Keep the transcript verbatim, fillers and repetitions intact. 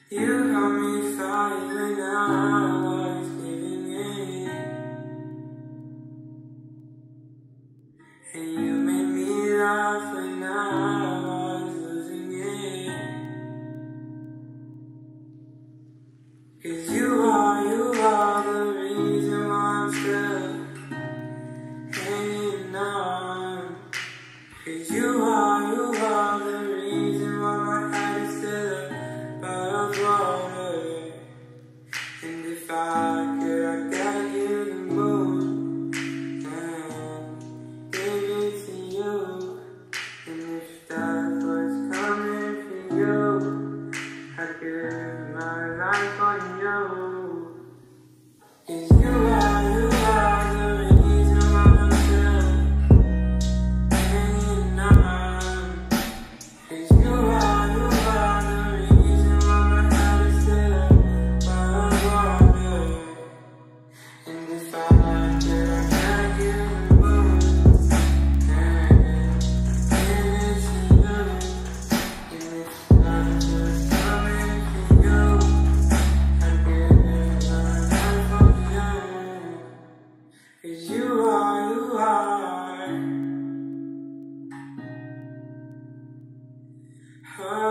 You got me fighting when I was giving in, and you made me laugh when I was losing it. 'Cause you are, you are the reason why I'm still hanging on. 'Cause you are, you are the reason why my head is still above water. And if I could, I'd get you the moon and give it to you. And if death was coming for you, I'd give my life on you. 'Cause you are, you are the reason why I'm still hanging on. 'Cause you are, you are the reason why my head is still above water. And if I could, I'd get you the moon and give it to you. And if love was coming for you, I'd give my life on you. 'Cause you are, you are.